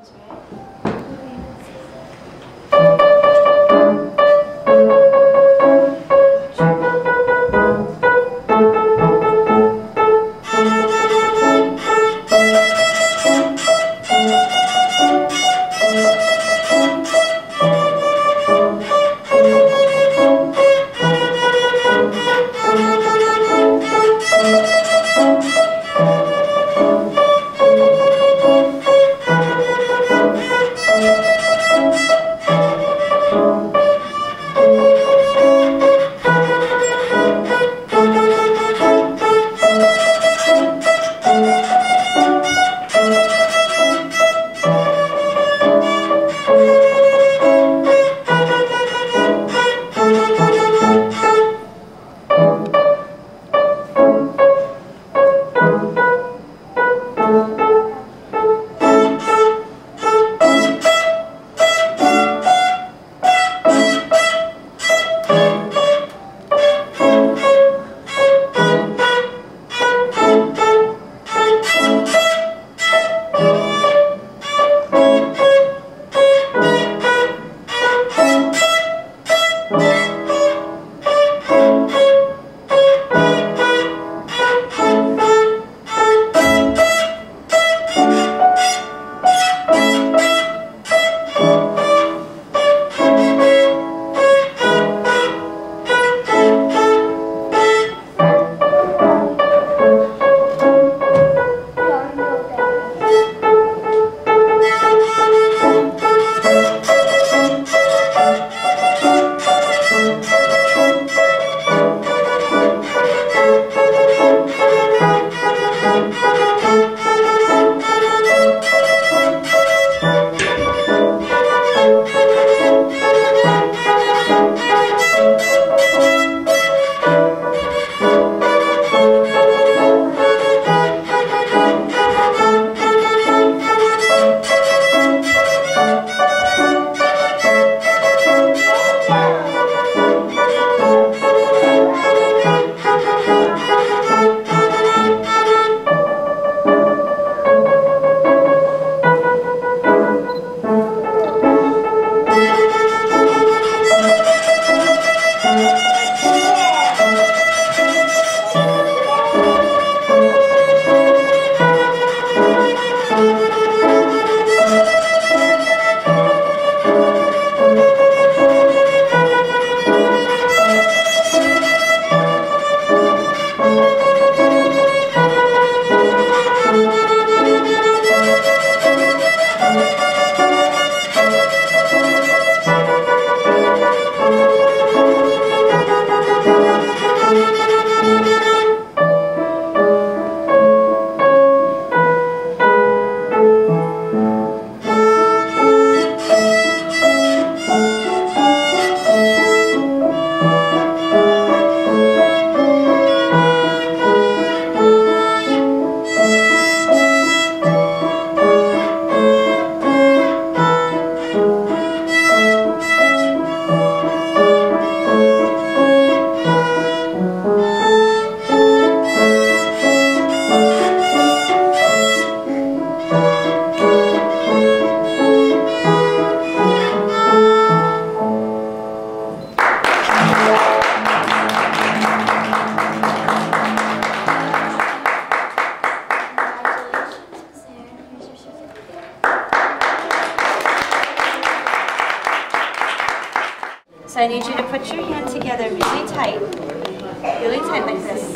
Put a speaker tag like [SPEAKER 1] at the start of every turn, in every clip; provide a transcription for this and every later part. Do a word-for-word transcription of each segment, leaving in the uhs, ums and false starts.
[SPEAKER 1] So I need you to put your hand together really tight. Really tight like this.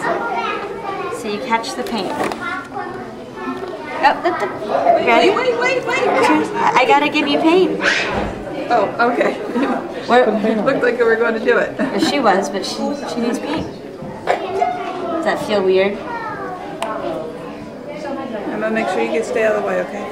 [SPEAKER 1] So you catch the paint. Oh, the, the,
[SPEAKER 2] wait, wait, wait, wait,
[SPEAKER 1] I gotta give you paint.
[SPEAKER 2] Oh, okay. It looked like we were going to do it.
[SPEAKER 1] Well, she was, but she, she needs paint. Does that feel weird?
[SPEAKER 2] I'm going to make sure you can stay out of the way, okay?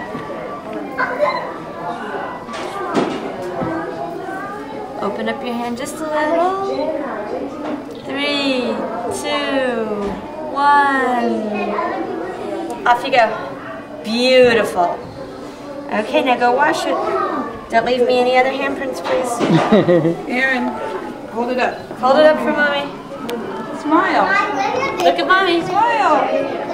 [SPEAKER 1] Open up your hand just a little. Three, two, one. Off you go. Beautiful. Okay, now go wash it. Don't leave me any other handprints, please.
[SPEAKER 2] Erin, hold it up.
[SPEAKER 1] Hold it up for mommy.
[SPEAKER 2] Smile.
[SPEAKER 1] Look at mommy.
[SPEAKER 2] Smile.